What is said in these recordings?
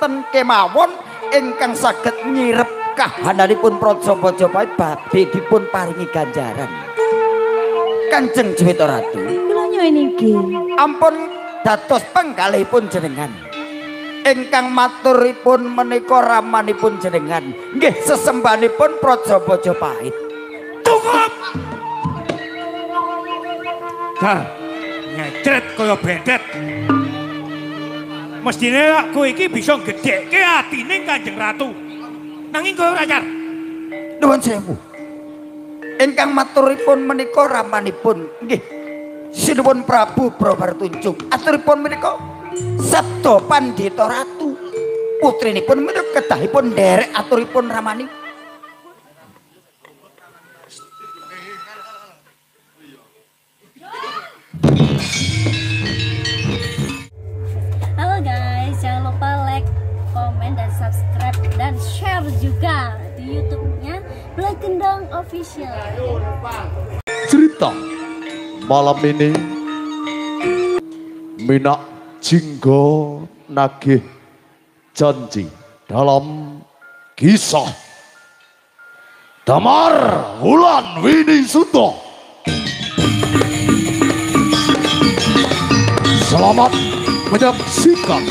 sinten kemawon ingkang saged nyirep kahananipun Praja Majapahit badhe dipun paringi ganjaran. Kanjeng Jwita Ratu, kula nyuwun inggih. ampun dados penggalihipun jenengan. Ingkang maturipun menika ramanipun jenengan. Nggih sesembahanipun Praja Majapahit. Cukup. Dah, ngecret kaya bedet. Mestine aku iki bisa gedhekke atine Kanjeng Ratu. Nanging kowe ora nyar. Nuwun sewu. Ingkang maturipun menika ramanipun nggih Sinuwun Prabu Brawartunjung. Aturipun menika Sabda Pandhita Ratu. Putrinipun menika kedahipun nderek aturipun ramani. Halo guys, jangan lupa like, komen, dan subscribe dan share juga di YouTube-nya Blak Kendang Official. Cerita malam ini Minak Jinggo nagih janji dalam kisah Damar Wulan Winisuta. Selamat menyaksikan.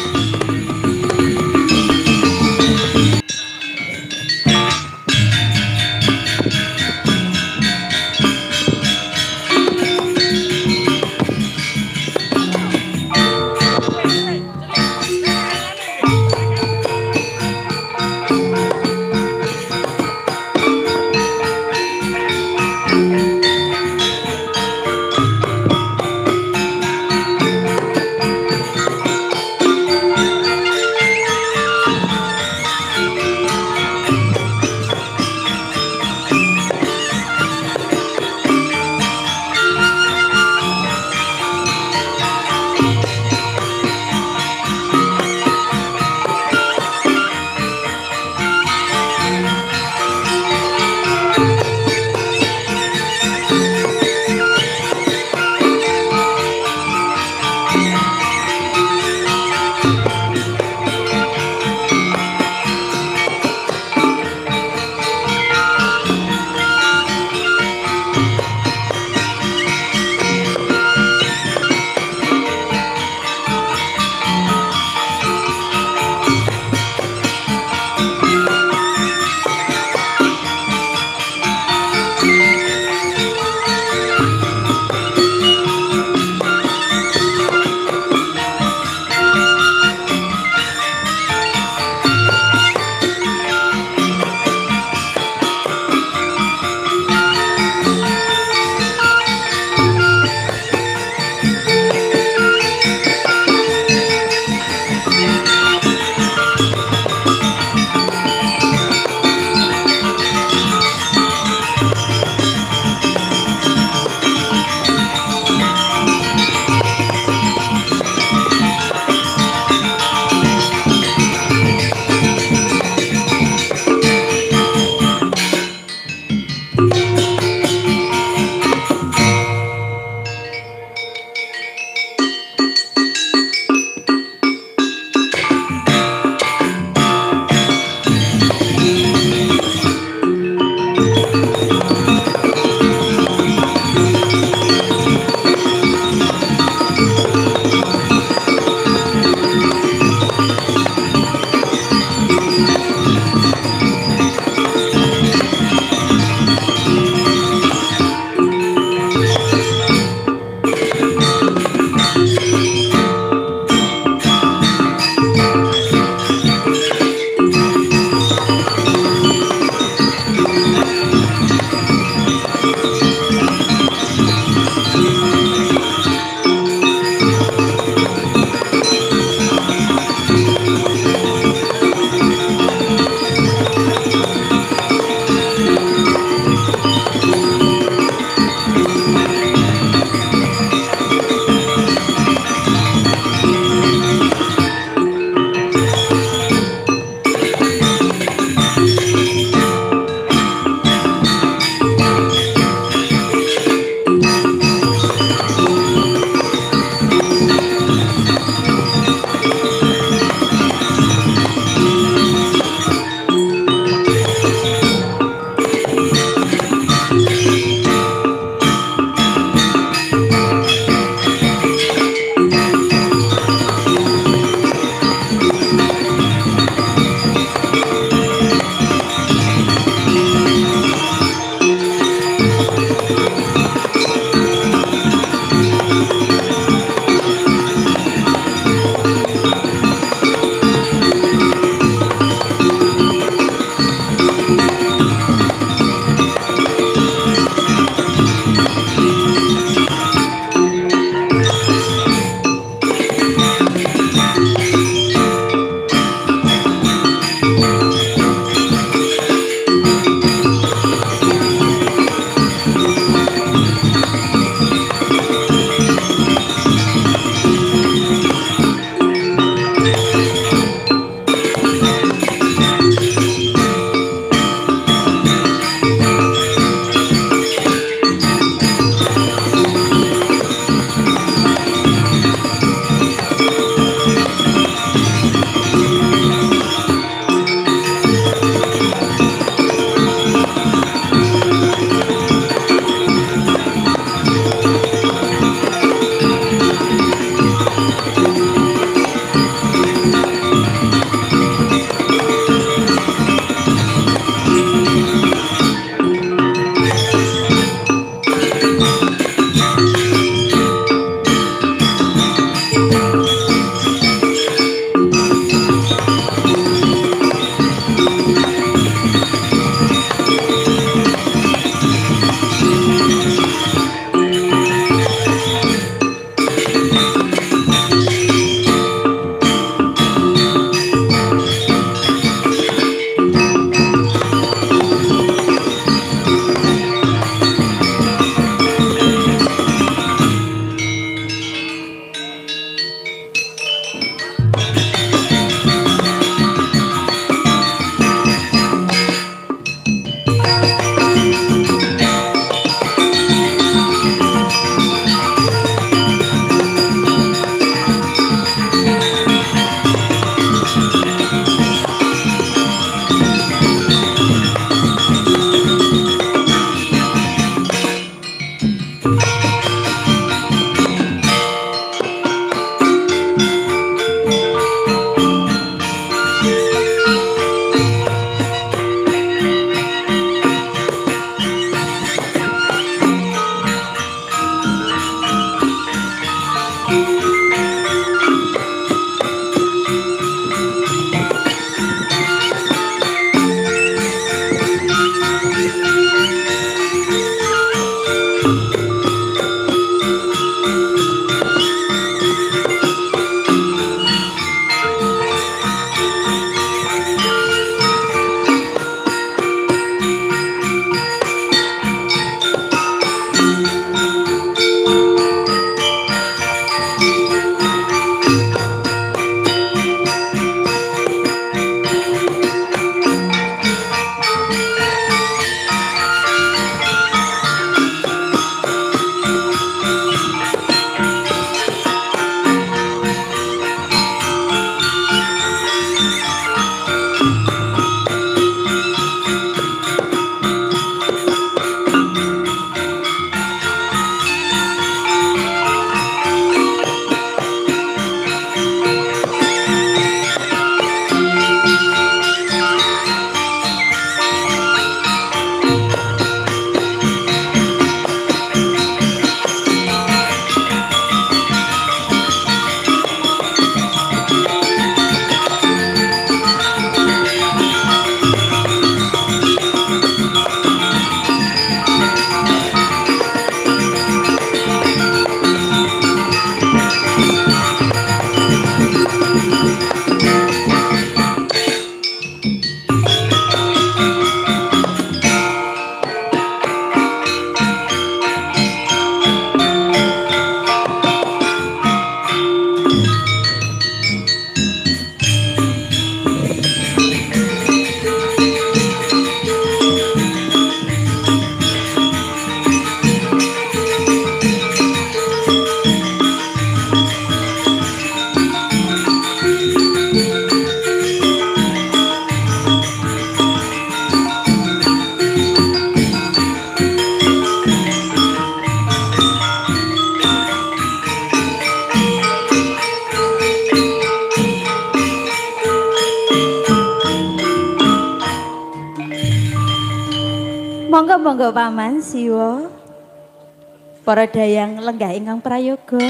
Monggo-monggo Paman Siwa. Para dayang lenggah ingkang prayoga.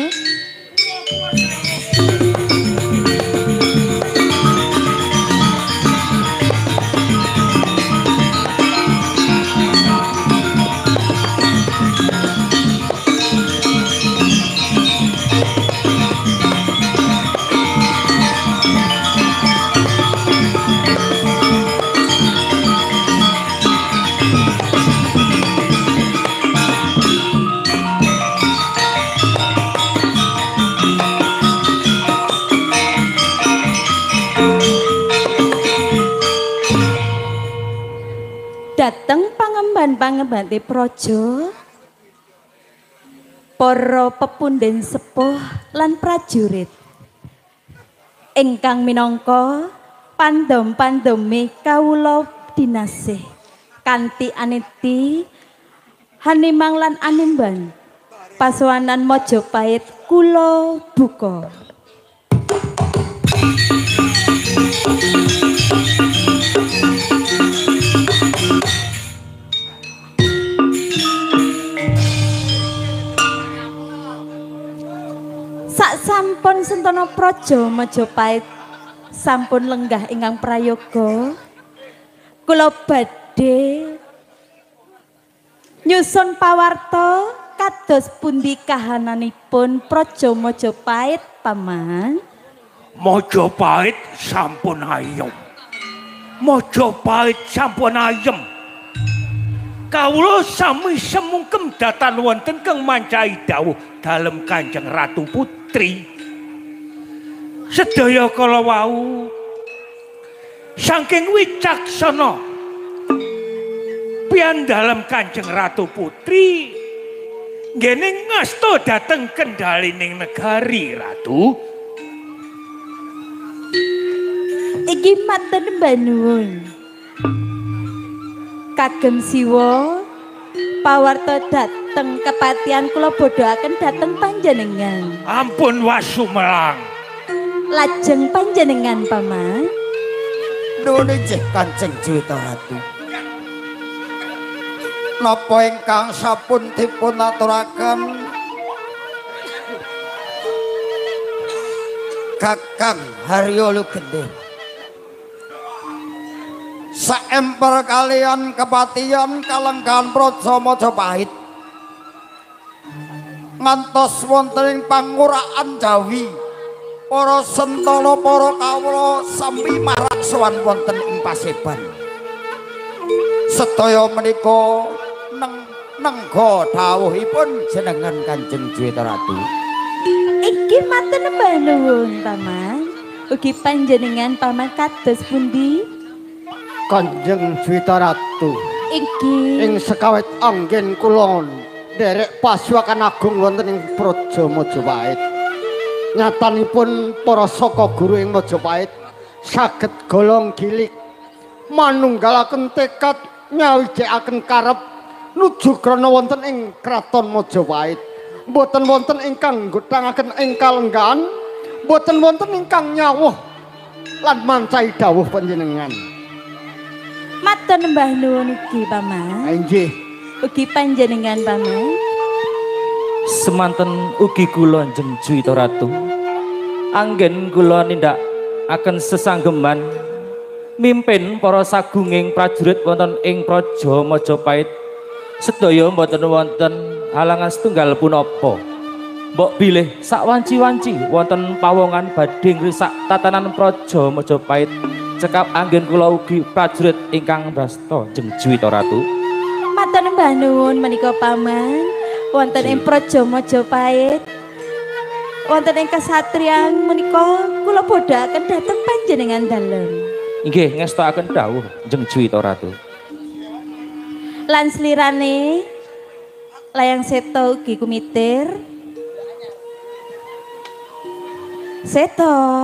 Dateng pangemban di praja para pepunden sepuh lan prajurit ingkang minangka pandom-pandome kawula dinasih kanthi aniti hanimang lan animban pasowanan Majapahit kula buka. Sampun Sentana Praja Majapahit sampun lenggah ingkang prayoga kula badhe nyusun pawarta kados pundi kahananipun Praja Majapahit Paman. Majapahit sampun ayem. Majapahit sampun ayem. Kawula sami semungkem datan wonten kang mancai dawuh dalem Kanjeng Ratu Putri. Sedaya kala wau saking wicaksana piandhalem Kanjeng Ratu Putri nggene ngasta dhateng kendhalining negari Ratu. Iki matur mbah nuwun. Kagem siwa pawarta dhateng kepatihan kula bodhoaken dhateng panjenengan. Ampun Wasumelang. Lajeng panjenengan Paman. Nuwun inggih Kanjeng Jwita Ratu. Napa ingkang sampun dipun aturaken Kakang Haryo Lugende saemper kalian kepatihan kalenggahan Praja Majapahit ngantos wonten ing pangurakan Jawi para sentana para kawula sami marak sowan wonten ing paseban sedaya menika nengga dawuhipun jenengan Kanjeng Jwita Ratu. Iki matur mbah nuwun Paman. Ugi panjenengan Paman kados pundi? Kanjeng Jwita Ratu. Iki Ing sekawit anggen kula nderek pasukan agung wonten ing Praja Majapahit. Nyatanipun para saka guru ing Majapahit saged golong gilik manunggalaken tekad nyawijekaken karep nuju krana wonten ing kraton Majapahit. Mboten wonten ingkang nggotangaken ing kalenggahan, mboten wonten ingkang nyawuh lan mancai dawuh panjenengan. matur mbah nuwun ugi Paman. Inggih. Ugi panjenengan Paman. Semanten ugi kula Njeng Jwita Ratu. Anggen kula nindakaken sesanggeman mimpin para sagunging prajurit wonten ing Praja Majapahit. Sedaya mboten wonten halangan setunggal punapa. Mbok bilih sak wanci-wanci wonten pawongan badhe ngrisak tatanan Praja Majapahit. Cekap anggen kula ugi prajurit ingkang brasta Njeng Jwita Ratu. Matur mbah nuwun menika Paman. Wonten ing Praja Majapahit wonten ing kasatriyan menika kula bodhaken dhateng panjenengan dalem. Inggih ngestakaken dawuh Njeng Jwita Ratu. Lan slirane layang seta ugi kumitir. Seta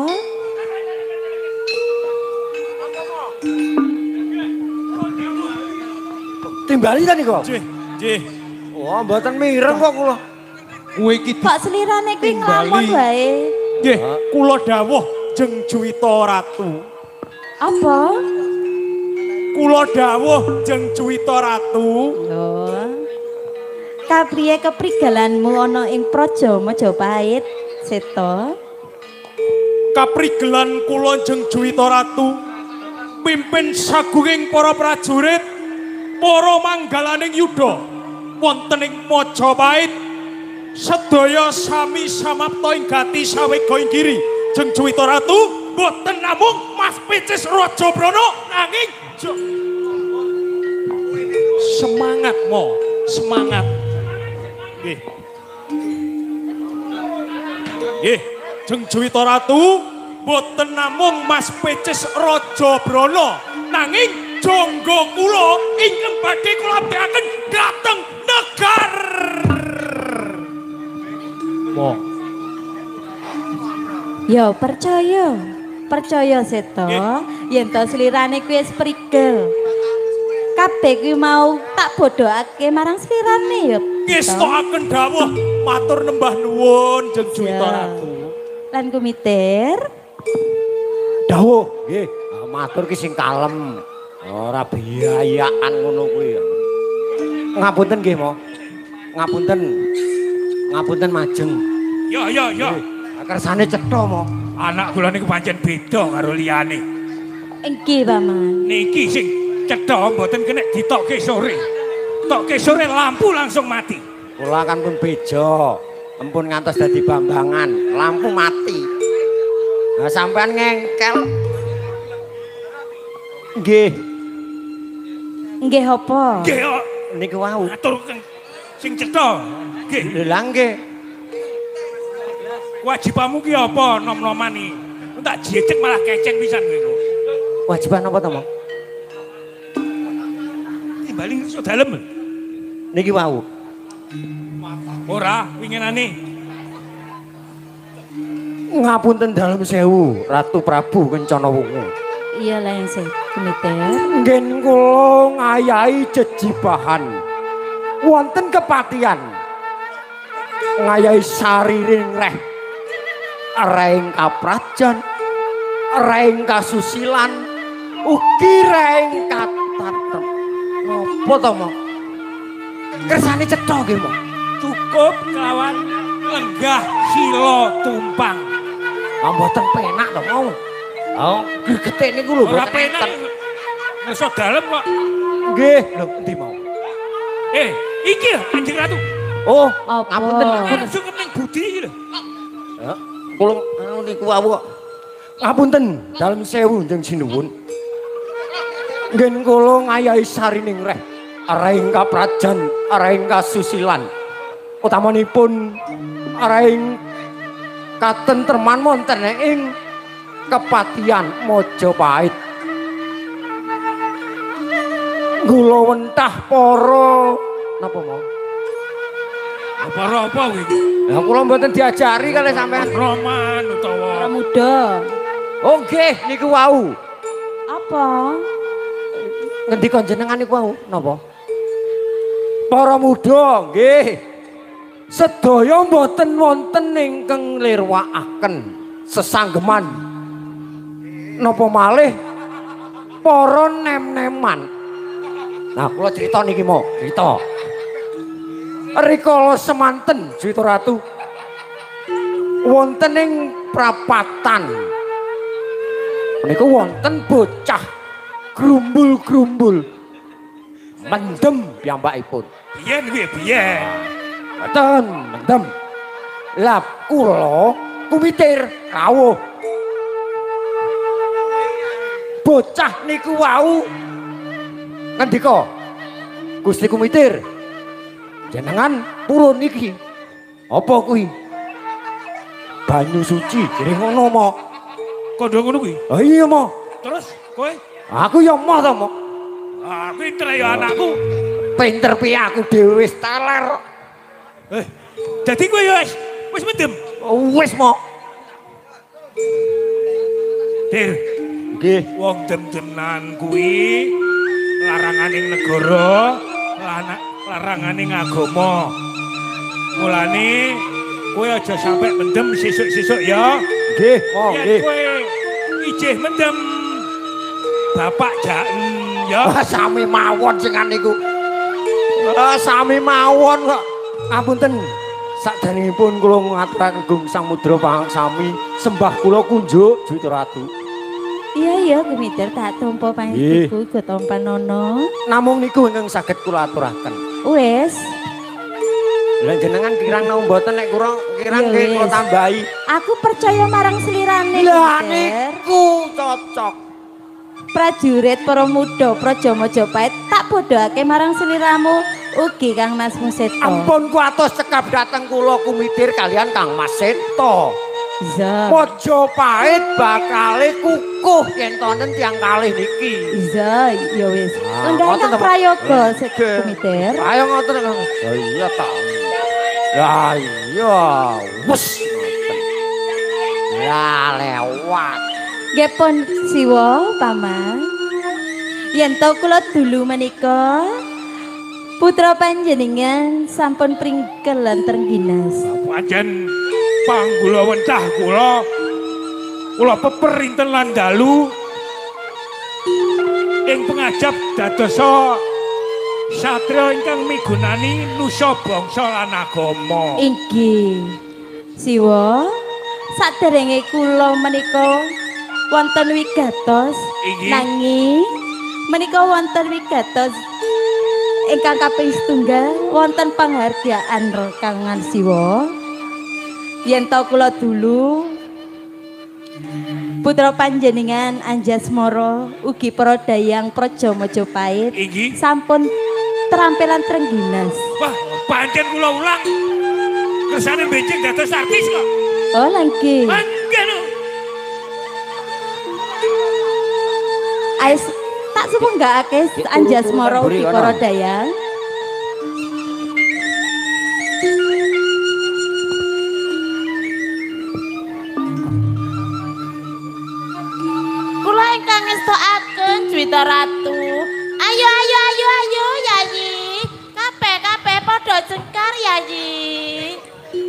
Timbali ta niku? Nggih. Wah, mboten mireng kok kula. Kuwi iki kok slirane kuwi nglamun wae. nggih kula dawuh Njeng Jwita Ratu. Apa? kula dawuh Jeng Juwita Ratu. Lho. Kapriye keprigelanmu ana ing Praja Majapahit, Seta? Kaprigelan kula Jeng Juwita Ratu mimpin sagunging para prajurit para manggalaning yuda wonten ing Majapahit sedaya sami samapta ing gati sawega ing giri. Jeng Juwita Ratu boten namung Mas Picis Raja Brana nanging semangat mo, semangat. Nggih. Nggih, Jeng Juwita Ratu boten namung Mas Picis Raja Brana nanging jangga kula ingkang badhe kula abdiaken dhateng negar. Mo. Ya percaya Seta, yen to slirane kuwi wis prigel. Kabeh kuwi mau tak bodhokake marang slirane ya. Ngestokaken dawuh matur nembah nuwun Jeng Juwita Ratu. Lan kumitir Dawuh, nggih, matur ki sing kalem. Ora biayaan ngono kuwi ya. Ngapunten nggih, Mo. Ngapunten. Ngapunten majeng. Ya. Kersane cetha, Mo. Anak kula niku pancen beda karo liyane. nggih Paman. Niki sing cetha mboten kena ditokke sore. Tokke sore lampu langsung mati. Kula kan pun beja. Ampun ngantos dadi bambangan, lampu mati. Nah, sampean ngengkel. Nggih. Nggih apa? Nggih, Niku wau. atur sing cetha. Nggih. Lha nggih. Wajibamu ki apa nom-nomani? Tak jecek malah keceng pisan kowe. Wajiban apa to, Mo? Timbaling iso dalem. Niki wau. Ora, winginane. Ngapunten dalem sewu, Ratu Prabu Kencana Wungu. Iya lah yang saya kumitir. Ngen kula ngayahi jejibahan. Wonten kepatian. Ngayahi sariring reh. Reng kaprajan, reng kasusilan, ugi reng katatep. Napa to, Mo? Kersane cetha nggih, Mo. Cukup kelawan lenggah sila tumpang. Ah mboten penak to, Mo. Oh, gregete niku lho Ora mboten penak. enten. Ngeso dalem kok. Nggih, lho endi mau? Iki lho Kanjeng Ratu. Oh, Apa? ngapunten, ngapunten. Langsung kening budi iki lho. Ya, kula anu niku wau kok. Ngapunten, dalem sewu njeng sinuwun. Ngen kula ngayahi sarining reh. Araing kaprajan, araing kasusilan. Utamanipun araing katentreman wonten ing kepatian Majapahit. Kula wentah para napa mau? Apa kuwi? Ya kula mboten diajari kalih sampean. Roman utawa Orang muda. Oh nggih niku wau. Apa? Ngendika jenengan niku wau napa? Para muda nggih. Sedaya mboten wonten ingkang nglirwakaken sesanggeman. Napa malih para nem-neman. Nah, kula crita niki mo, crita. Rikala semanten Juwita Ratu wonten ing prapatan. Niku wonten bocah grumbul-grumbul. Mendem piyambakipun. biyen kuwi biyen. Mboten, mendem. Lah kula kumitir rawuh. Bocah niku wau ngendika, Gusti Kumitir, jenengan purun iki. Apa kuwi? Banyu suci, jadi ngono mo. Kandha ngono kuwi. Ah iya mo. Terus kowe Aku ya mo to mo. pinter ya anakku. Pinter piye aku dhewe wis teler. Dadi kowe ya wis mendem. Wis mo. Dir, Nggih. wong dem-deman kuwi laranganing negara, laranganing agama. Mulane kowe aja sampe mendem sesuk-sesuk ya. Nggih, mo Yen nggih. kowe ijih mendem bapak jaen ya. Sami mawon sing niku. Sami mawon kok. Apunten. Sakdanipun kula ngaturaken Agung Samudra Pangsami sembah kula kunjuk Juwita Ratu. Iya iya Gumitir tak tampa pangestiku go tampa nono. Namung niku ingkang saged kula aturaken. Wes. Lah jenengan kirang nang mboten nek kurang kirang nggih kula tambahi. Aku percaya marang selirane. Lah niku cocok. Prajurit para muda Praja Majapahit tak padhake marang seliramu ugi Kang Mas Museto. Ampun ku atus cekap dhateng kula Kumitir kalian Kang Mas Seto. Iya. Majapahit bakale kukuh yen wonten tiyang kalih niki. Iya, ya wis. ngoten Lenggah to, Pak. prayoga Gumitir. Ayo ngoten Kang. Ya iya ta. Ya iya, wes ngoten. Ya lewat. Nggih pun siwa Paman. Yen to kula dulu menika putra panjenengan sampun pringkel lan trengginas. Pancen panggula wencah kula peperinten lan dalu ing pengajap dadosa satria ingkang migunani nusa bangsa lan agama. Inggih. Siwa, saderenge kula menika wonten wigatos Inggih. nanging menika wonten wigatos ingkang kaping setunggal wonten panghargyaan rekangan siwa. Yen to kula dulu putra panjenengan Anjasmara ugi para dayang Praja Majapahit Inggih. sampun terampilan trengginas. Wah, pancen kula ulang. Kersane becik dados artis kok. Oh langge. Mangken. Ais tak sumenggakake Anjasmara ugi para dayang. Kula ingkang ngestokaken Juwita Ratu. Ayo ayo ayo ayo Yayi. Kabeh padha jengkar Yayi.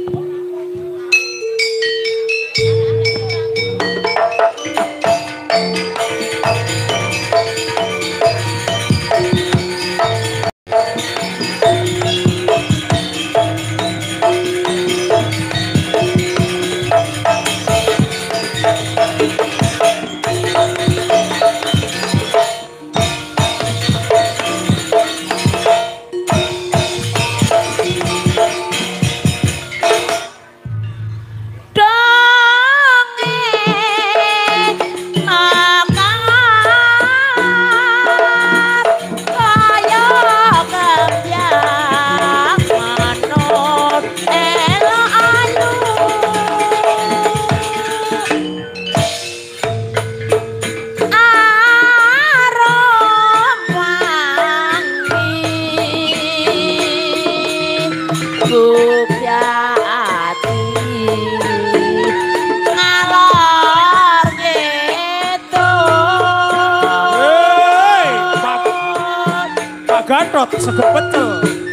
Gatot segep pecel.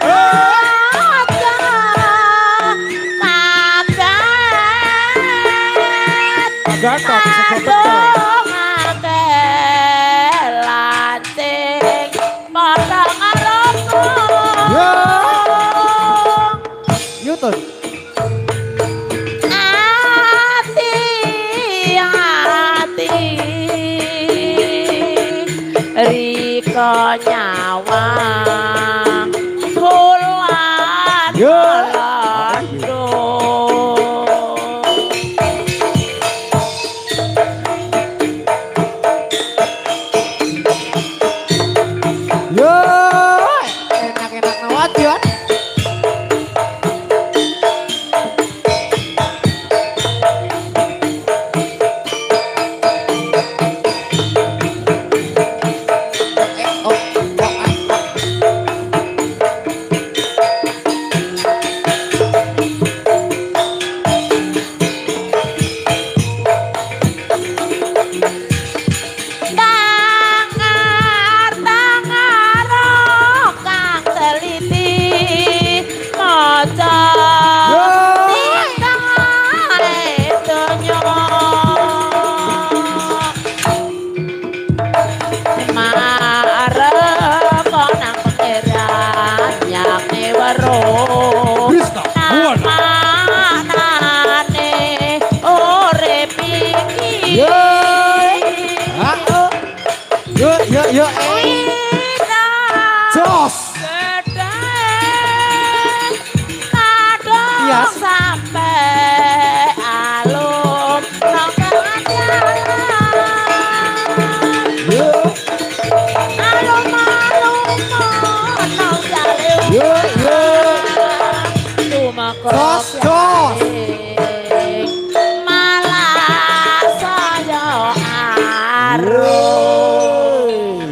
Gatot segep pecel. Yutun. Riko nyawang bulan londo Yo, enak-enak nawadian. Yuk. Jos. Iya. Sampai alun Jos. malah saya arum.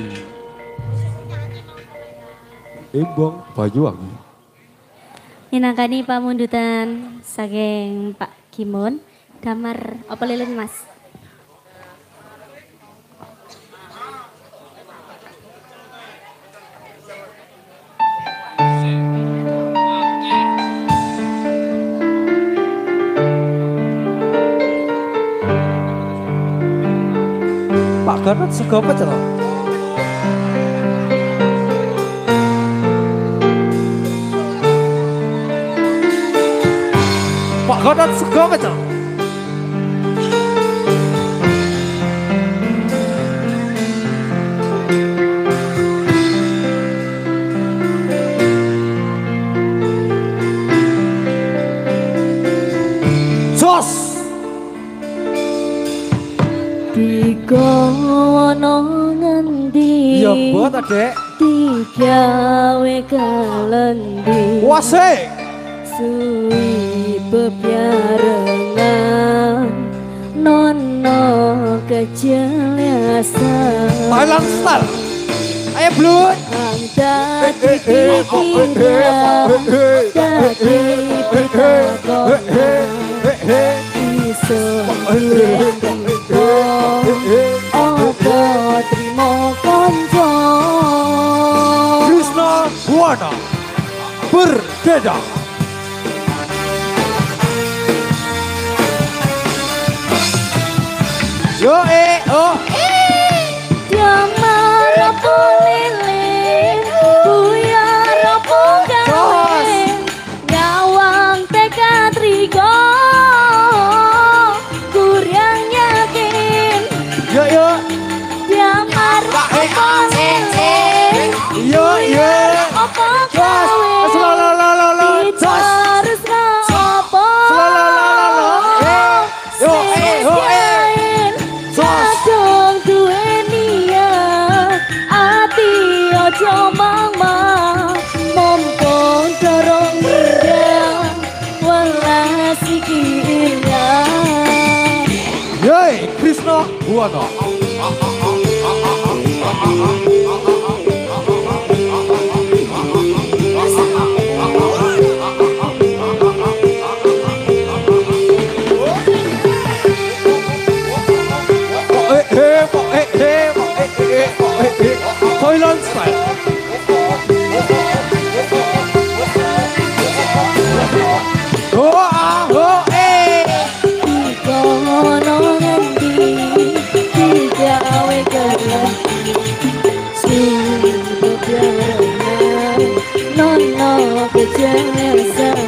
Embong Banyuwangi. Minangkani pamundutan saking Pak Kimun damar apa lilin Mas? Pak Gatot sego pecel. Pak Gatot sego pecel. Jos. Digono ngendi Ya mbot Dek. digawe kalendi Wasik. suwi bebarengan nono kejelasan Thailand Star. Ayo blut. dadi pikiran dadi pitakonan iso ndendiko opo trimo konco Krishna Buana berbeda. Oh. Damar opo lilin buyar opo gawe nyawang tekad rigo kurang yakin Yo. damar opo lilin Yo. opo Jos. gawe Jos. diterusno opo Yo. kadung duwe niat ati ojo mama mumpung dorong ninggal welas iki ilang Yoi, Krishna Buana. Thailand Style. Dikono ngendi digawe kalendi suwi bebarengan nono kejelasan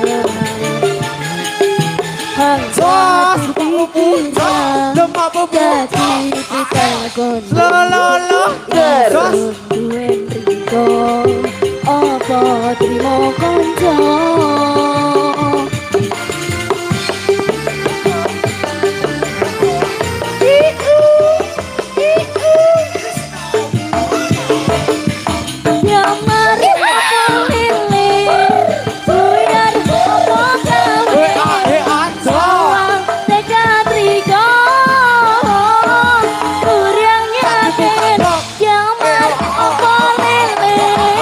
hangsa pikiran dadi pitakonan terus duwen riko apa trimo konco nyamar apa lilin buyar apa gawe sawang tekad riko kurang yakin nyamar apa lilin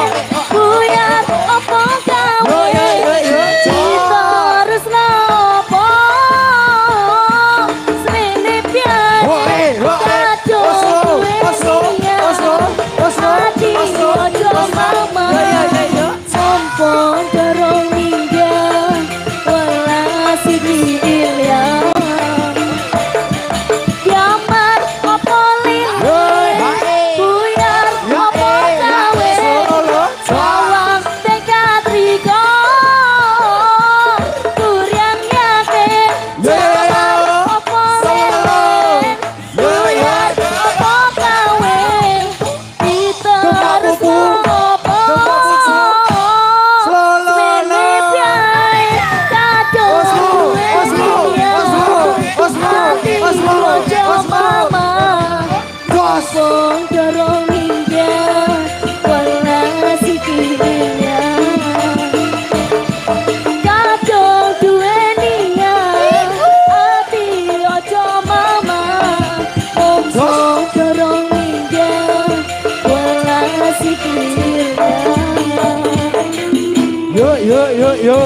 Yo.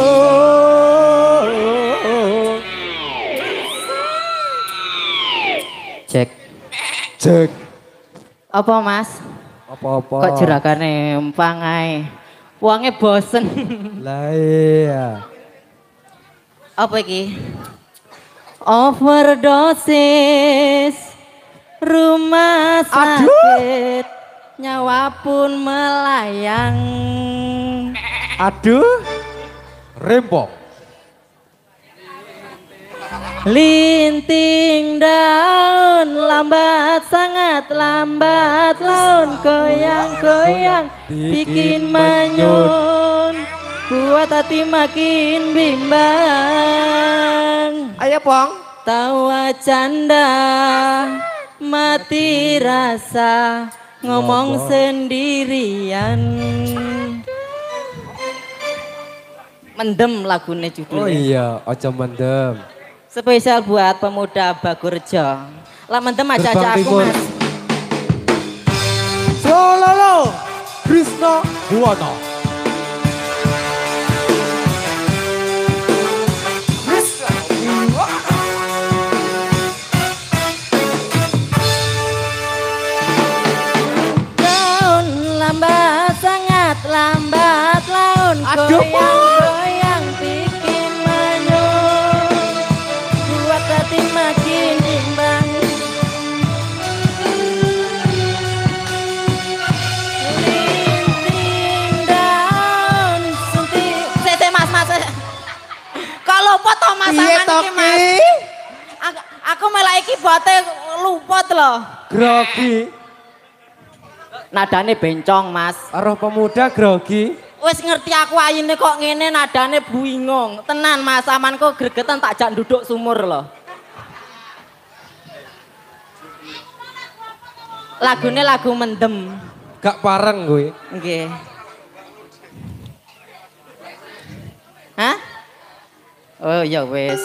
Cek. Cek. Apa Mas? Apa-apa? Kok jerakane empang ae. Wonge bosen. Lah iya. Apa iki? Overdosis. Rumah sakit. Nyawa pun melayang. Aduh. Rempong. Linting daun lambat sangat lambat laun goyang-goyang bikin manyun buat hati makin bimbang. Ayo Pong. Tawa canda mati rasa ngomong sendirian. Mendem lagune judulnya. Oh iya, ojo mendem. Spesial buat pemuda Bagurjo. Lah mendem aja aku Mas. Sololo Krisna Buwana. Daun lambat sangat lambat laun goyang-goyang bikin manyun buat hati makin imbang. Linting daun suntik. Sese Mas. Kalau lupa toh Mas sampean iki Mas. Aku malah iki bote luput loh. Grogi. Nadane bencong Mas. Roh pemuda grogi. Wis ngerti aku ayine kok ngene nadane bingung. Tenan Mas, aman kok gregetan tak jak nduduk sumur loh. Lagune lagu mendem. Gak pareng gue. Nggih. Hah? Oh ya wis.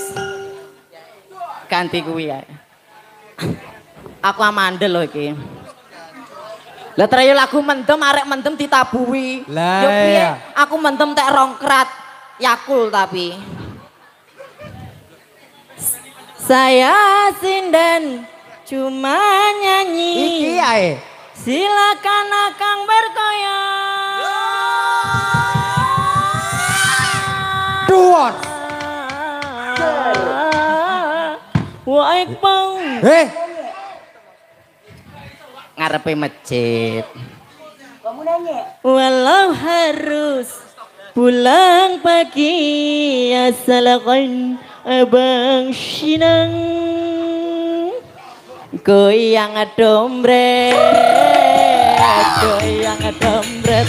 Ganti kuwi ya. Aku amandel loh iki. Lah trayo lagu mendem arek mendem ditabuhi. Lah yo piye? iya. Aku mendem tek rongkrat Yakul tapi. Saya sinden cuma nyanyi. Iki ae. Silakan akang berkoyak. Duon. Wah Iqbal. Ngarepe masjid. Kamu nanya? Walau harus pulang pagi asalakan abang sinang goyang dombret goyang dombret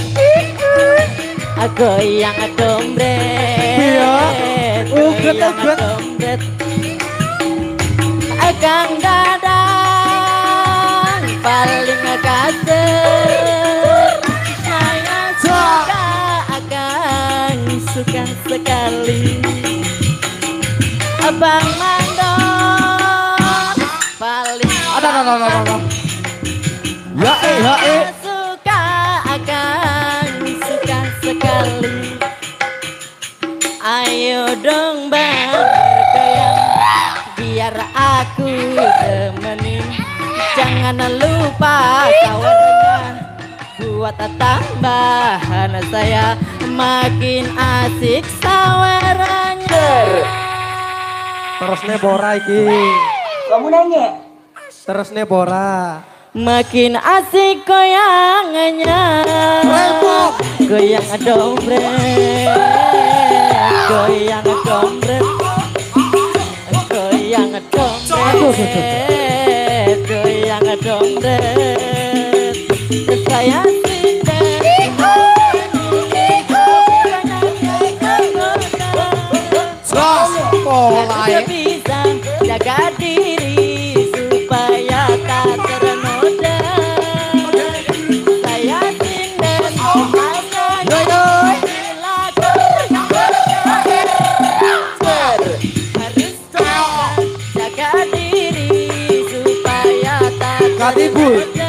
goyang dombret goyang dombret Kang Dadang paling kasar saya suka akan suka sekali Abang Mandor paling saya suka akan suka sekali ayo dong bang bergoyang biar aku temenin jangan lupa kawannya buat tambahan saya makin asik sawerannya Terus nebora iki. kamu nanya Terus nebora. makin asik goyangannya goyang dombret goyang dombret goyang dombret goyang dombret saya sinden tidak bisa jaga diri supaya tak ternoda saya sinden harus jaga diri supaya tak ternoda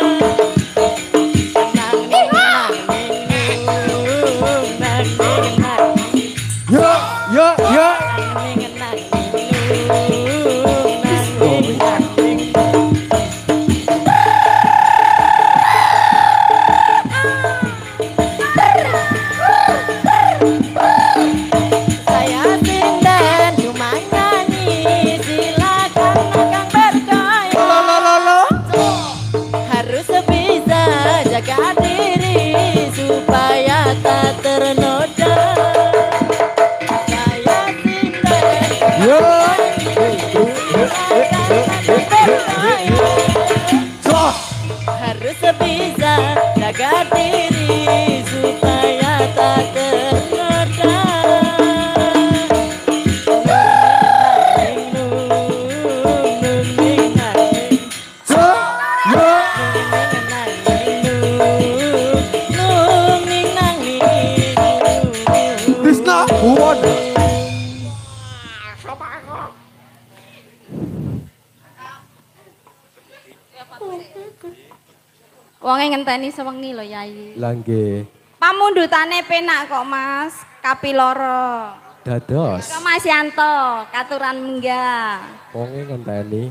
nang ning nang ning nang ning terus bisa jaga diri supaya tak tergoda. Krisna Buwana. Wonge ngenteni sewengi lho Yayi. Lah nggih. Pamundhutane penak kok Mas, kapiloro. Dados. Kok Mas Yanto, katuran menggah. Wonge ngenteni.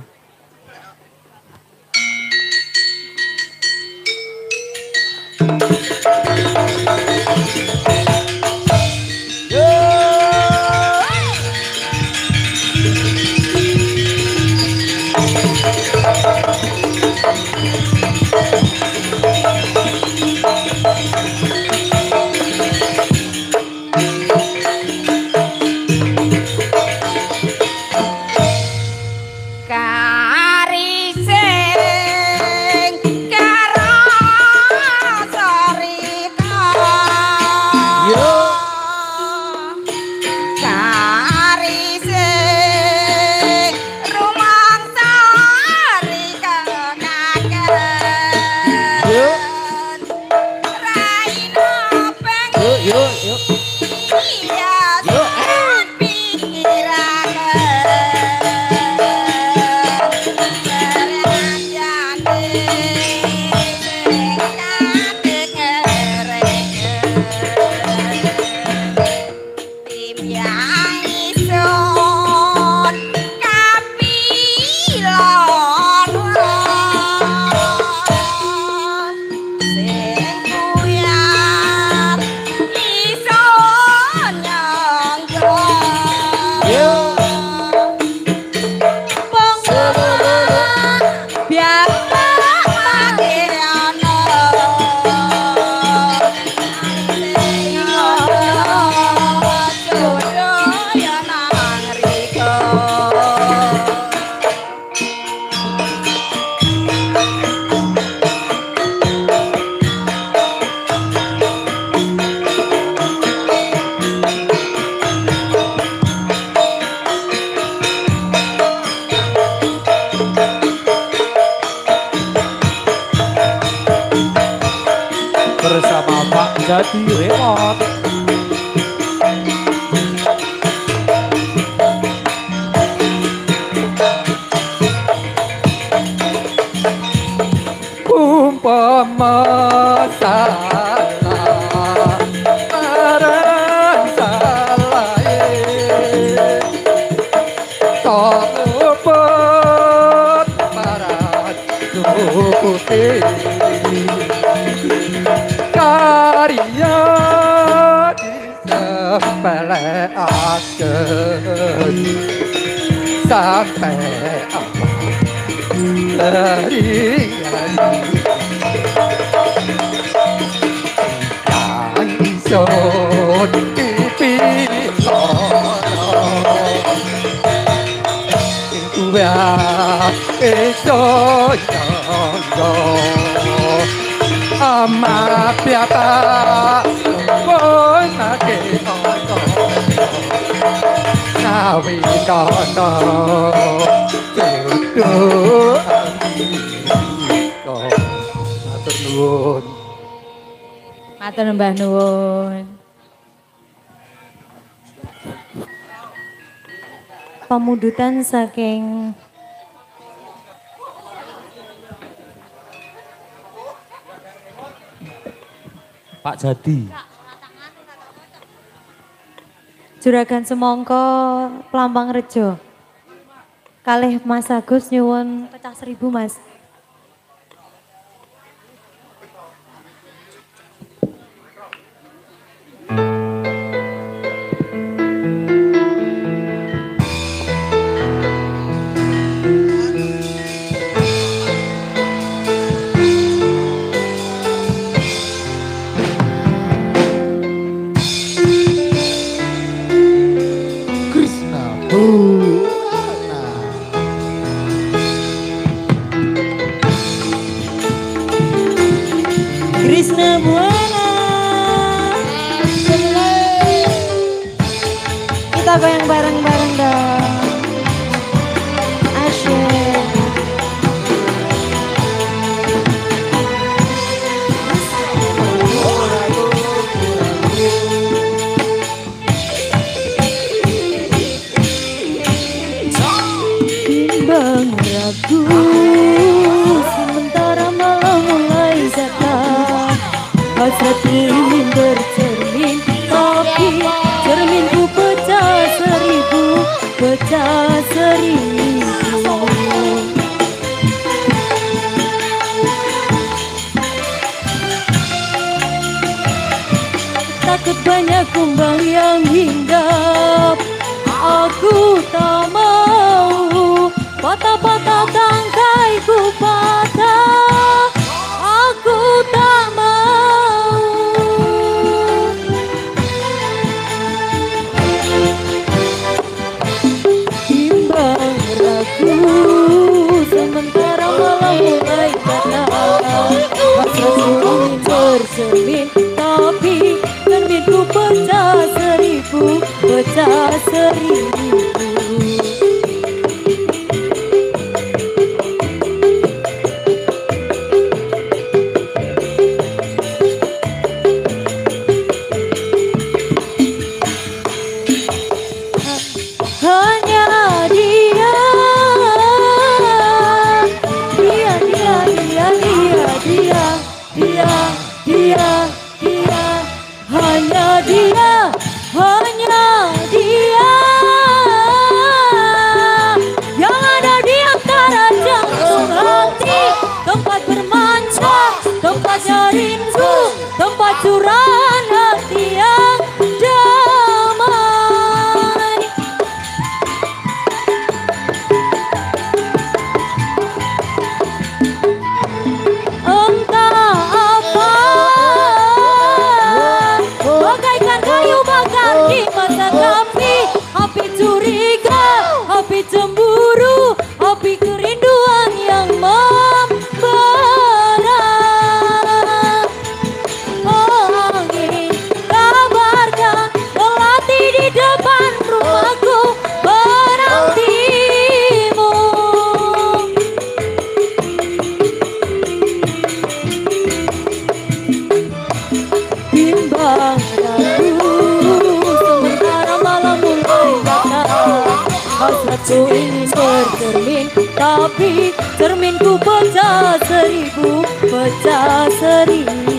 Bersama Pak Jadi Remote. Umpama salah marang salah tak luput marang luputi karya disepeleaken sampai dari yang isun dipilih itu ya isun ama piata pun makin nawi kono duduk matur nuwun. Matur Mbah nuwun. Pamundutan saking Pak Jadi. Juragan Semongko Plambang Rejo. Kalih Mas Agus nyuwun pecah 1000 Mas. Krishna Buana. Kita goyang bareng-bareng dong. Asyik. Bimbang ragu, sementara malam mulai datang. Hasrat ingin bercermin, tapi cerminku pecah seribu, pecah seribu. Takut banyak kumbang yang hinggap, aku tak mau. Patah-patah tangkaiku patah, aku tak mau. Bimbang ragu, sementara malam mulai datang. Hasrat ingin bercermin, tapi cerminku pecah seribu, pecah seribu. Hanya dia, dia, dia, dia, dia, dia, dia, dia, dia, hanya dia, hanya dia yang ada di antara jantung hati, tempat bermanca, tempatnya rindu, tempat curahan hati yang damai. Entah apa, bagaikan kayu bakar di mata api, api curiga, api cemburu, api kerinduan yang membara. Oh angin, kabarkan melati di depan rumahku menantimu. Bimbang ragu, sementara malam mulai datang. Hasratku ingin bercermin, tapi cerminku pecah seribu, pecah seribu.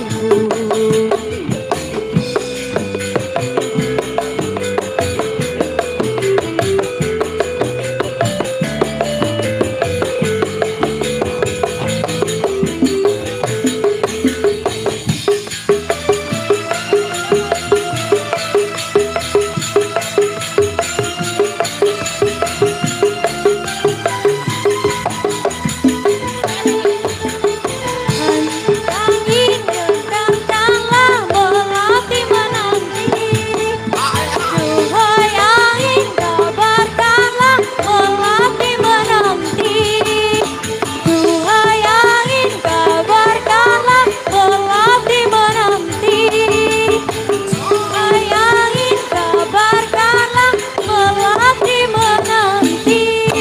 Angin kencanglah melati menanti. Duhai angin, kabarkanlah melati menanti. Duhai angin, kabarkanlah melati menanti. Duhai angin, kabarkanlah melati menanti.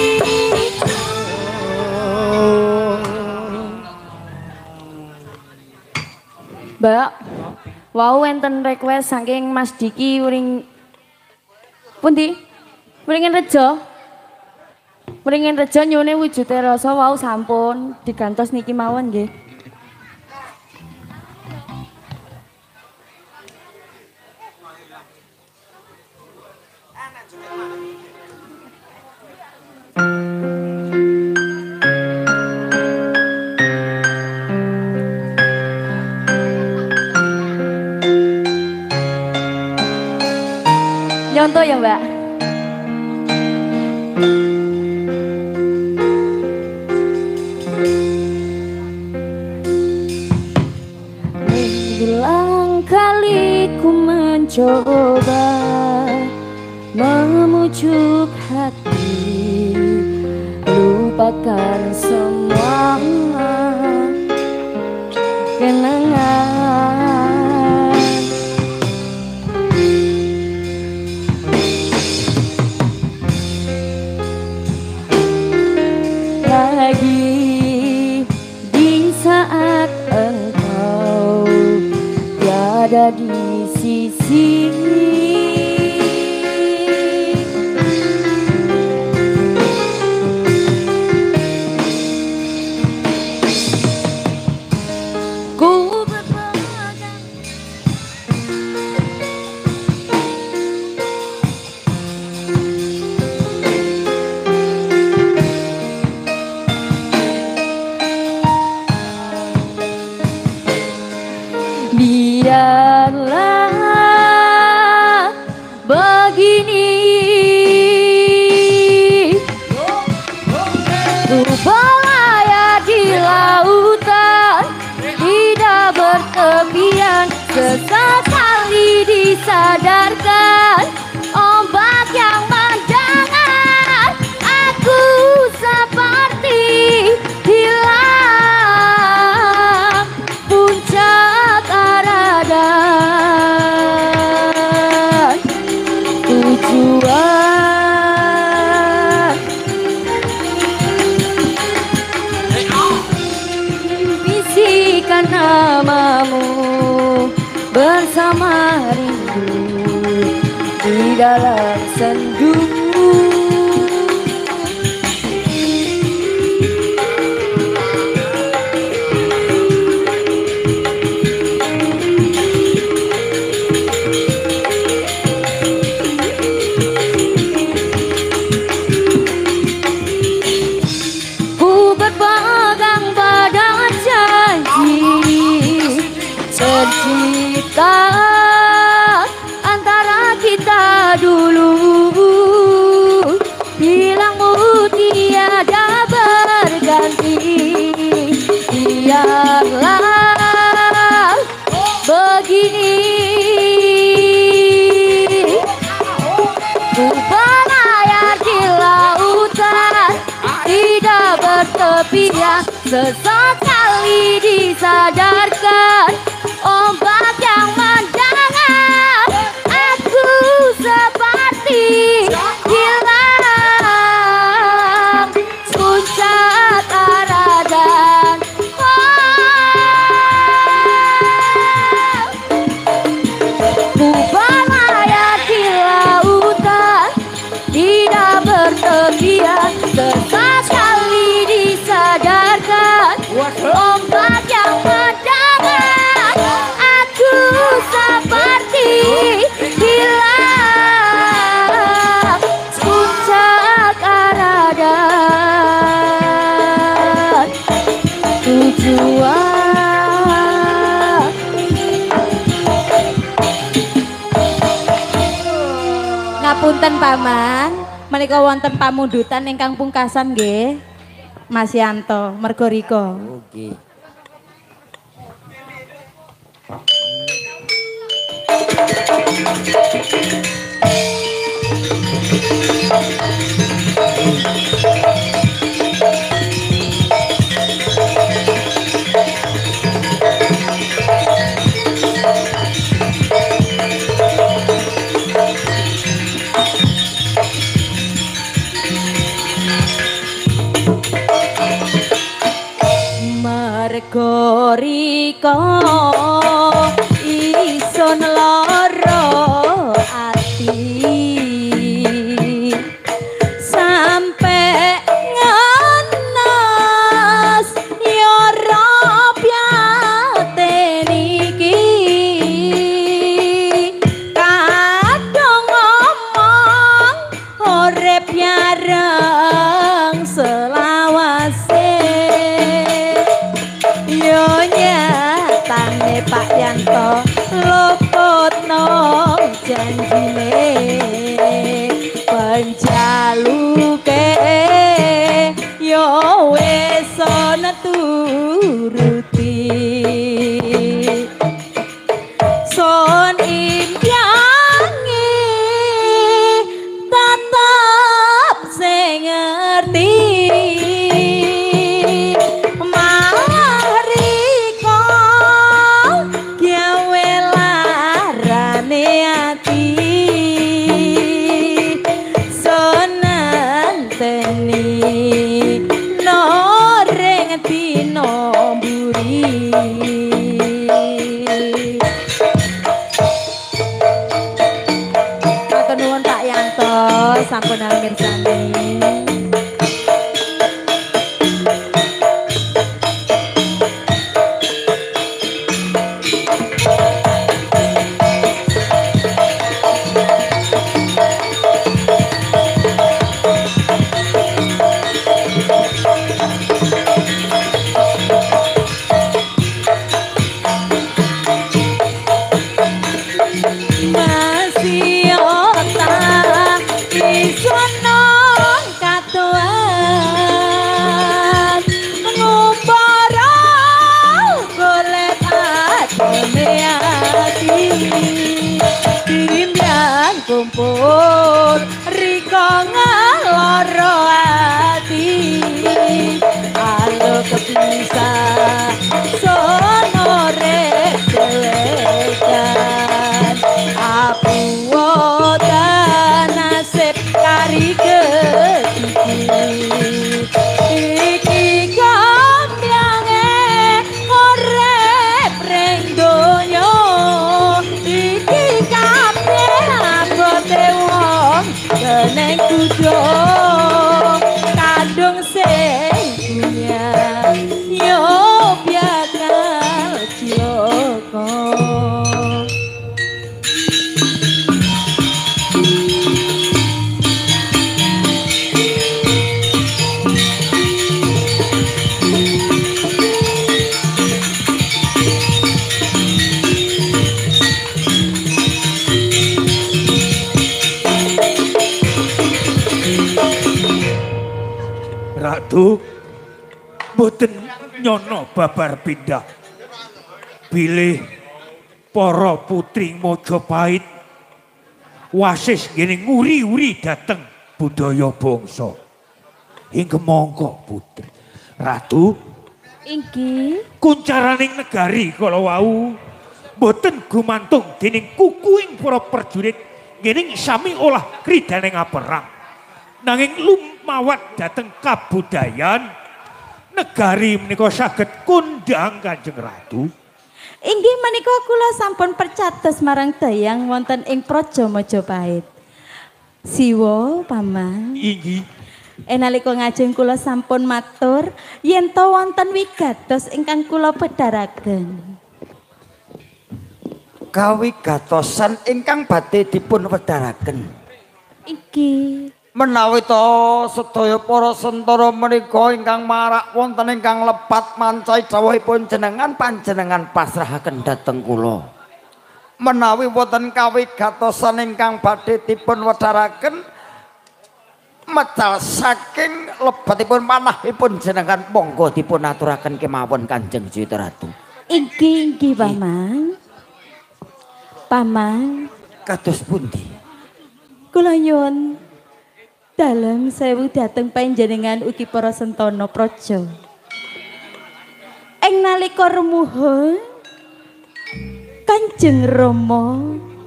Mbak, wow enten request saking Mas Diki uring pundi? Uringin rejo. Uringin rejo nyune wujude rasa wow sampun digantos niki mawon nggih. Nyontoh ya Mbak. Berulang kali ku mencoba memujuk hati, lupakan semua kenangan. Lagi di saat engkau tiada di sisi, ku berpegang biarlah begini, ku berlayar di lautan, tidak bertepian, sesekali disadarkan ombak yang mendengar, aku seperti hilang puncak aradan tujuan. Bisikan namamu bersama rindu di dalam sendu. Ku berpegang pada janji tercipta antara kita dulu, bilangmu tiada berganti, biarlah begini, ku berlayar di lautan, tidak bertepian, sesekali disadarkan ombak yang mendengar, aku seperti hilang puncak aradan. Ku berlayar di lautan, tidak bertepian, sesekali disadarkan ombak yang mendengar, aku seperti hilang puncak aradan tujuan. Ngapunten paman, menika wonten pamundutan ingkang pungkasan nggih. Mas Yanto, mergo rika. Oke. Mergo rika isun lara ati, sampe ngenes ya rabyate niki, kadang ngomong urip yareng selawase, yo nyatane Pak Yanto luputno janjine, penjaluke yo wis ana turuti, son impiangi tetap sing ngerti. Mariko Dimyan kumpul riko ngaloro ati ayo kepisah sonore dewekan apu wodan nasib kari kediki iki kamyange urip ring donya iki kabeh abote wong keneng kudo kandung sing punya yo bakal ciloko. Ratu boten nyono babar pindah bilih para putri Majapahit wasis ngene nguri-uri dateng budaya bangsa ing kemangka putri Ratu Inggih kuncaraning negari kala wau boten gumantung dening kukuing para prajurit ngene sami olah kridaning perang nanging lumawat dateng kabudayan negari menika saged kondhang Kanjeng Ratu. Inggih menika kula sampun percados marang dayang wonten ing Praja Majapahit. Siwa paman. Inggih. Nalika ngajeng kula sampun matur yen to wonten wigatos ingkang kula pedharaken. Kawigatosan ingkang badhe dipun wedharaken. Inggih. Menawi to sedaya para sentara menika ingkang marak wonten ingkang lepat mancai dawuhipun jenengan panjenengan pasrahaken dhateng kula. Menawi wonten kawigatosan ingkang badhe dipun wedharaken mecal saking lebetipun manahipun jenengan monggo dipun aturaken kemawon Kanjeng Jwita Ratu. Inggih paman. Paman kados pundi? Kula nyuwun dalem sewu dateng panjenengan ugi para sentana praja. Ing nalika remuha Kanjeng Rama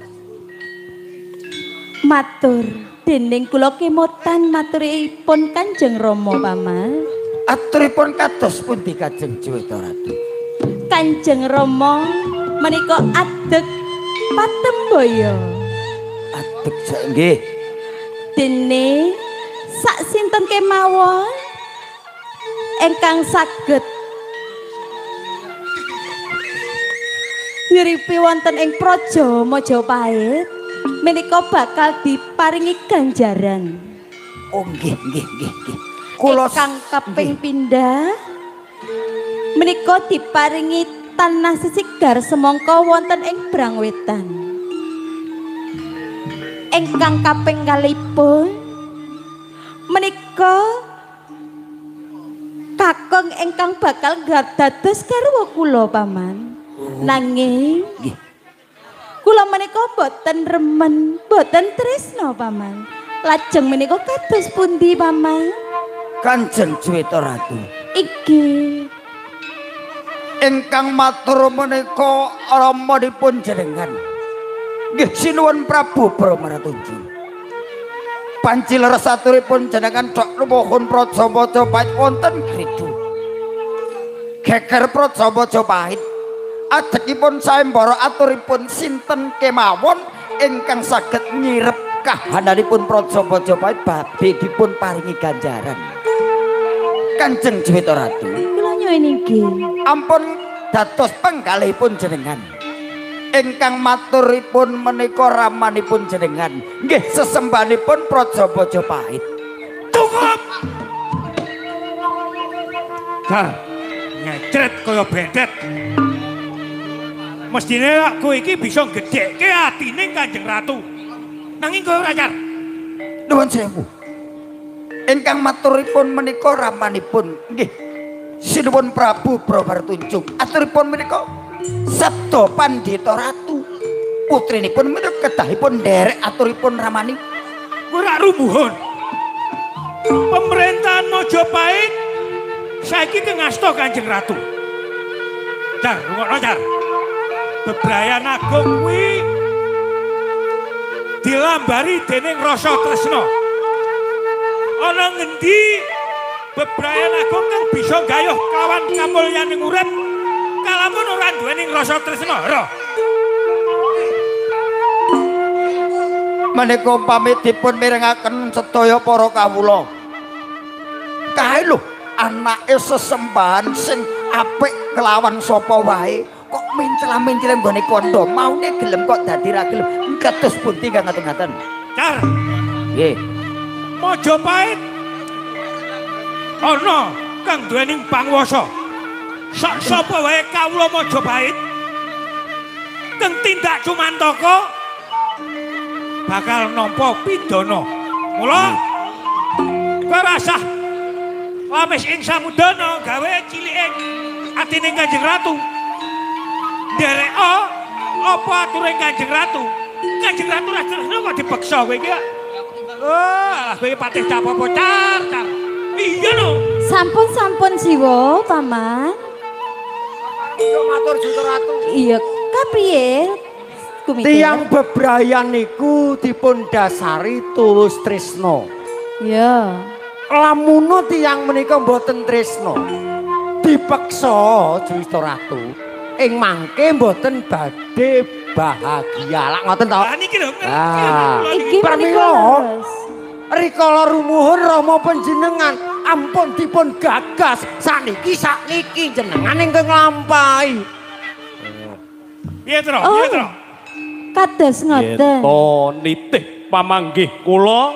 matur dening kula kemotan maturipun Kanjeng Rama paman. Aturipun kados pundi Kanjeng Jwita Ratu? Kanjeng Rama menika adeg patembaya. Adeg nggih. Dene sak sinten kemawon ingkang saged ngiripi wonten ing Praja Majapahit menika bakal diparingi ganjaran. Oh nggih. Kula kang kaping pindhah menika diparingi tanah sisigar semangka wonten ing Brangwetan. Ingkang kaping kalipun menika kakung ingkang bakal dados garwa kula paman. Nanging kula menika boten remen, boten tresna paman. Lajeng menika kados pundi paman? Kanjeng Jwita Ratu. Inggih. Ingkang matur menika ramanipun jenengan. Nggih sinuwun Prabu Brahmaratunjung. Panci leres aturipun jenengan dok nuwuhun Praja Majapahit wonten Gridu. Geger Praja Majapahit ajengipun sayembara aturipun sinten kemawon ingkang saged nyirep kahananipun Praja Majapahit badhe dipun paringi ganjaran. Kanjeng Jwita Ratu. Kula nyuwun inggih. Ampun dados penggalihipun jenengan. Ingkang maturipun menika ramanipun jenengan nggih sesembahanipun Praja Majapahit. Cukup. Dar ngecret kaya bendet. Mestine kowe iki bisa gedhekke atine Kanjeng Ratu. Nanging kowe ora nyar. Nuwun sewu. Ingkang maturipun menika ramanipun nggih sinuwun Prabu Brahmaratunjung. Aturipun menika Sabda Pandhita Ratu. putrinipun menika kedahipun nderek aturipun ramani. Ora rumuhun. Pemerintahan Majapahit saiki ngasta Kanjeng Ratu. Jar, rungokno Jar. Bebrayan agung kuwi dilambari dening rasa tresna. Ana ngendi bebrayan agung kang bisa gayuh kawan kamulyaning urip kalamun ora duweni rasa tresna, ora? Menika pamit dipun mirengaken sedaya para kawula. Kae lho anake sesembahan sing apik kelawan sapa wae kok mencela-mencela nggone kandha maune gelem kok dadi ra gelem kados pundi kang ngaten-ngaten. Car. Nggih. Majapahit ana kang duweni panguwasa. Sapa wae kawula Majapahit kang tindak cumantaka bakal nampa pidana. Mula kowe rasah lamis ing samudana gawe ciliking atine Kanjeng Ratu. Nderek apa aturing Kanjeng Ratu? Kanjeng Ratu ra tresno kok dipeksa kowe iki. Alah kowe patih apa car. Iya lho. Sampun siwa, Paman. Yo matur Juta Ratu. Iya, kapriye? Tiang bebrayan niku dipun dasari tulus tresna. Ya. Lamun tiang menika mboten tresna, dipeksa Juta Ratu. Ing mangke mboten badhe bahagia. Lak ngoten to? Lah niki lho. Iki pramila rikala rumuhun Rama panjenengan ampun dipun gagas sakniki jenengan ingkang nglampahi. Piye to? Kados ngoten. Yeto nitih pamanggih kula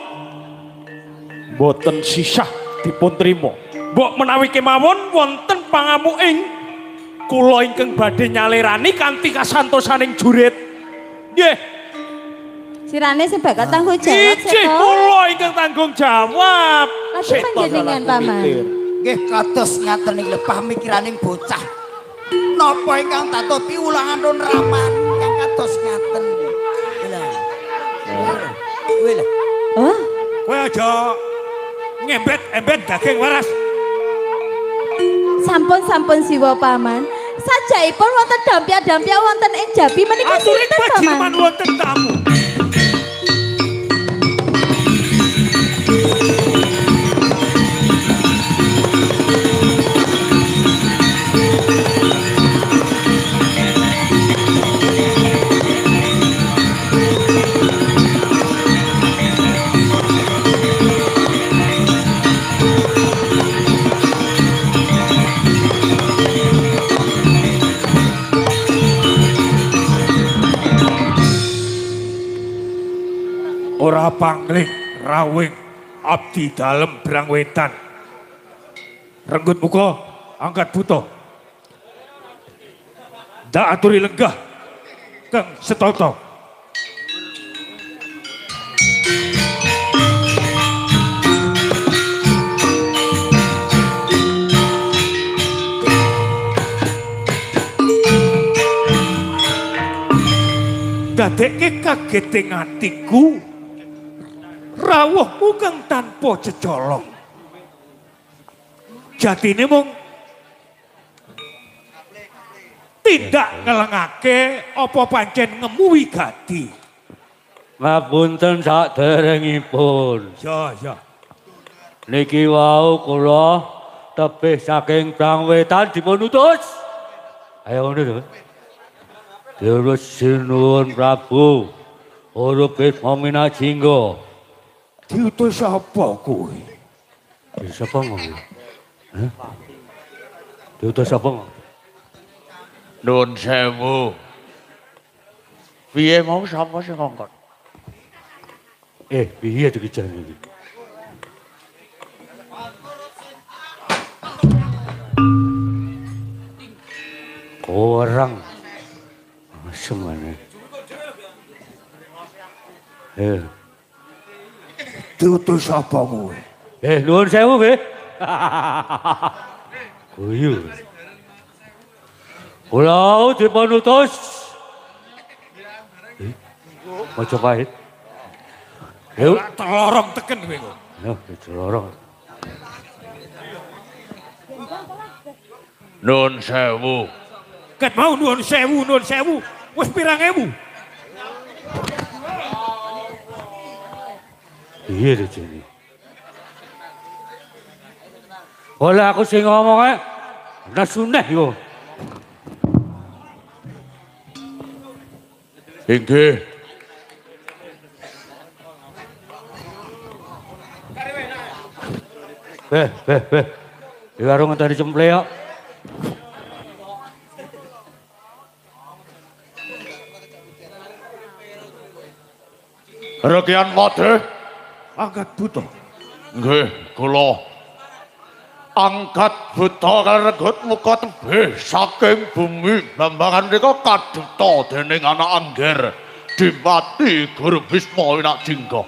boten sisah dipun trima. Mbok menawi kemawon wonten pangamuking kula ingkang badhe nyalirani kanthi kasantosaning jurit. Nggih. Sirane sing bakal tanggung jawab Ijih kula ingkang tanggung jawab. Lagi panjenengan Paman. Nggih kados ngaten iki lho pamikiraning bocah. Napa ingkang tato piulangan nun raman kang kados ngaten. Kowe lho. Oh, Kowe aja ngembet-embet daging waras. sampun siwa Paman. Sajaipun wonten dampia-dampia wonten ing Jabi menika Aturing sinten pajiman Paman? wonten tamu. Ora pangling rawing abdi dalem brang wetan. Renggut muka angkat buto. Ndak aturi lenggah Kang Setoto. Dadekke kageting atiku rawuhmu kang tanpa jecolong. Jatine mung tindak ngelengake apa pancen ngemu wigati. Ngapunten saderengipun. Ya. Niki wau kula tebih saking Brang Wetan dipun utus. Ayo ngono lho. Terus sinuwun Prabu. Urupit Momina Jinggo. Diutus apa kuwi? Sapa ngono? Hah? Diutus apa ngono? Nun sewu. Piye mau sapa sing ngongkon? Piye dikejane iki? Orang semane. Diutus apa kuwi? Nuwun sewu nggih. Guyu. Kula dipun utus. Mojopahit. Yuk. Telorong teken kowe kok. Yo, telorong. Nun sewu. Ket mau nuwun sewu. Wis pirang ewu? Iya deh Jeni. Oleh aku sing ngomong nasuneh yo. Inggih. Di warung tadi cemplek. Rekian Made. Angkat buta. Nggih, kula angkat buta karegut muka tebih saking bumi Blambangan nika kaduta dening anak Angger Dimati Guru Bisma Winak Jingga.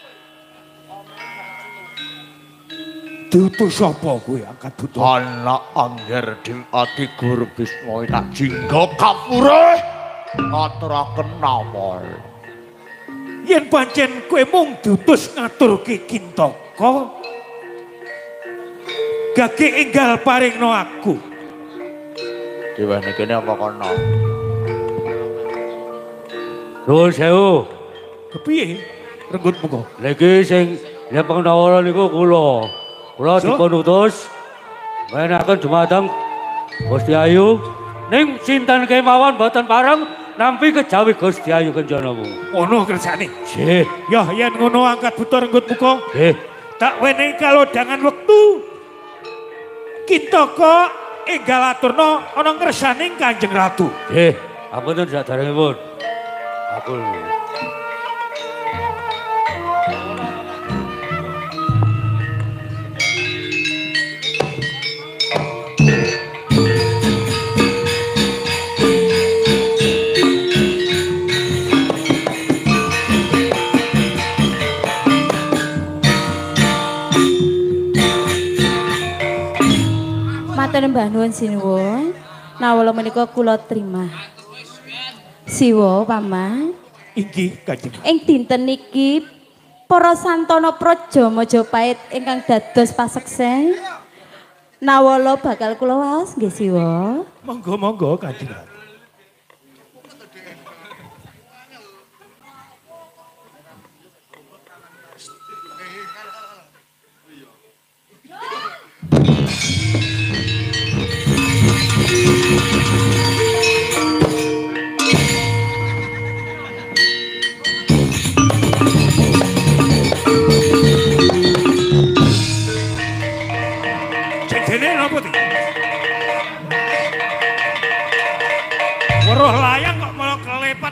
Dutu sapa kowe angkat buta? Anak Angger Dimati Guru Bisma Winak Jingga kapurih ngaturaken nawon. Yen pancen kowe mung dutus ngaturke Kintaka, gage enggal paringno aku. Diwene kene apa kono? Nuwun sewu. Kepiye renggut muka? Lagi sing nyepeng nawaran niku kula. Kula dipun utus menaken dumateng Gusti Ayu ning sinten kemawon boten pareng nampi kejawi Gusti Ayu Kenjanamu. Ngono kersane. Nggih. Ya yen ngono angkat buta renggut muka. Nggih. Tak wenehi kalodangan wektu. Kintaka enggal aturna ana ngersaning Kanjeng Ratu. Nggih, apunten saderengipun. Aku Matur Mbah nuwun sinuwun. Nawala menika kula trimah. Siwa Paman. Inggih Kanjeng. Ing dinten niki para santana praja Majapahit ingkang dados paseksen nawala bakal kula waos nggih Siwa. Monggo Kanjeng. Jengene napa iki? Weruh layang kok malah kelepat.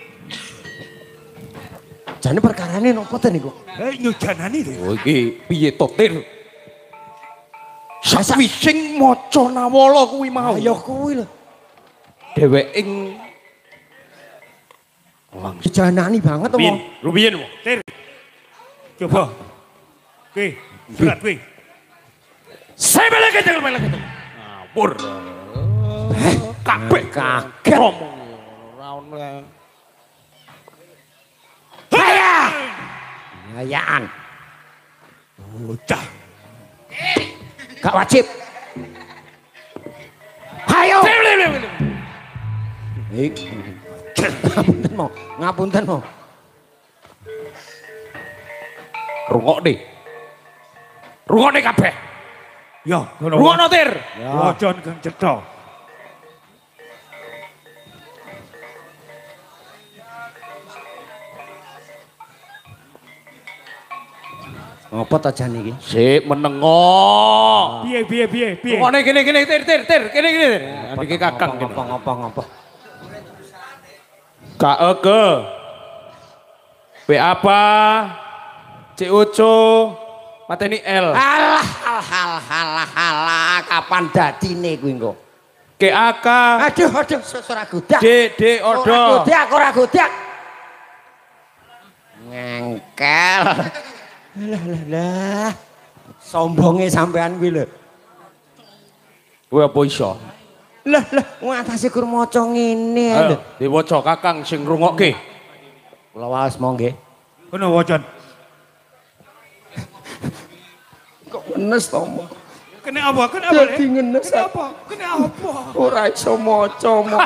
Jane perkarane napa to niku? Nyujanani to. Oh iki piye to Tir? Sawising maca nawala kuwi mau. Ya kuwi lho. Dheweke Janani banget to. Rubiyen mo. Tir. Coba. Oke, surat kuwi. Saya balik ke ngapur. Kabeh kaget. Hayaan. Bocah. Gak wajib. Hayo. Ngapunten mo. Rungokne kabeh. Ya, ngono. Rungokno Tir. Wajan kang cetha. Apa ta jan iki? Sik menengo. Piye. Rungokne kene Tir. Kene Tir. Iki Kakang. Ngapa? KEG. P apa? C Uco. Mateni L. Alah, kapan dadine kuwi engko? KAK. Aduh, ora godak. D Odo. Ora godak. Ngengkel. Lah. Sombonge sampean kuwi lho. Kuwi apa iso? Lah, ngatasi kur maca ngene lho. Diwaca Kakang sing ngrungokke. Kula waos monggo. Kono wajan. Kok ngenes to, Mo? Kena apa? Kena apa? Dadi ngenes. Kena apa? Kena apa? Ora iso maca, Mo.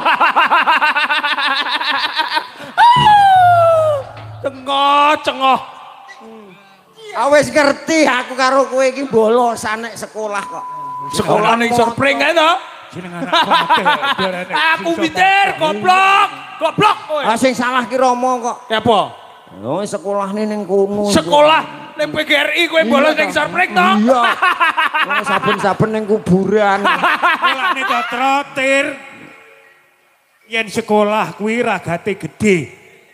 Cengok. Wis ngerti aku karo kowe iki bolosan nek sekolah kok. Sekolah ning Sorpring ae to. Jeneng anak kote. Aku mikir goblok kowe. Ah sing salah ki Rama kok. Ya apa? Oh sekolahne ning kono. Sekolah ning PGRI kowe bolos ning Sorpring to? Iya. Wong saben-saben ning kuburan. Sekolahne to trotir. Yen sekolah kuwi ragate gedhe.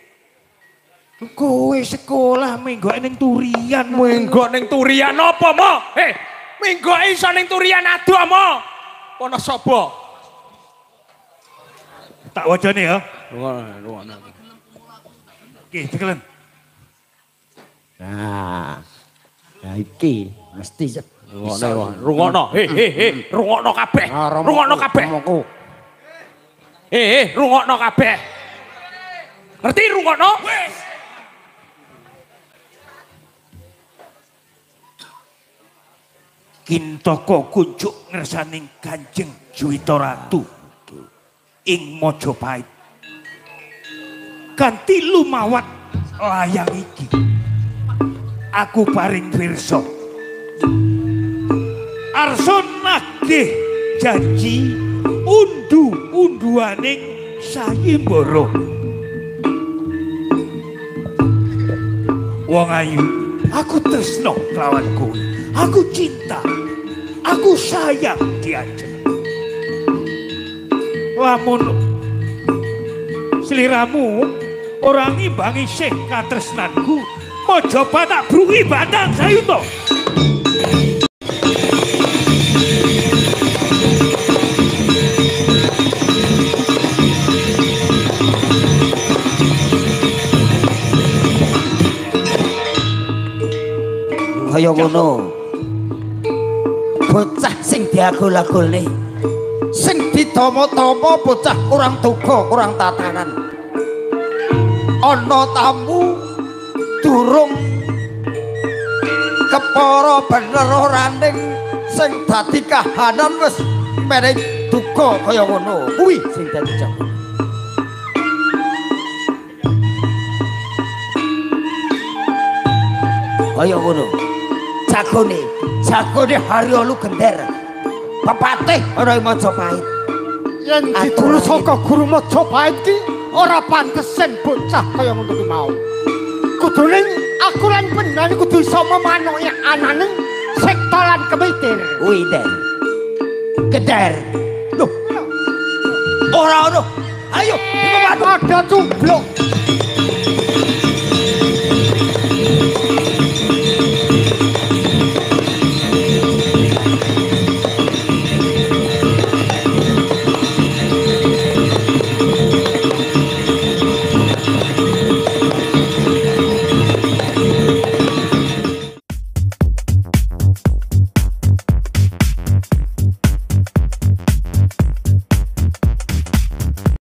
Kowe sekolah menggok ning Turian. Menggok ning Turian apa, Mo? Menggok iso ning Turian ado, Mo. Ana sapa? Tak wajane ya. Rungono. Oke, tekelen. Nah. Ya iki mesti Rungokno. Rungokno kabeh. Rungokno kabeh. Rungokno kabeh. Ngerti rungokno? Kintaka kunjuk ngersaning Kanjeng Juwita Ratu ing Majapahit. Kanthi lumawat layang iki aku paring pirsa arsa nagih janji undu-unduaning sayembara. Wong ayu, aku tresno kelawan kowe. Aku cinta, aku sayang Diajeng. Lamun seliramu orang ngimbangi sih katresnanku, Majapahit tak brungi batang sayuto. Kaya ngono. Bocah sing diagul-agulne, sing ditama-tama bocah kurang tuga, kurang tatanan. Ana tamu durung kepara bener oraning sing dadi kahanan wis menehi duga kaya ngono. Kuwi sing dadi jago. Kaya ngono. Jagone Haryana Gender. Pepatih ana ing Majapahit. Yen ditulis saka guru Majapahit ki ora pantesen bocah kaya ngono ki mau. Kudune aku lan pendan kudu iso memanuhi anane sekta lan kemitir. Kuwi Den. Geder. Loh. Ora ono. Ayo, padha cumbluk.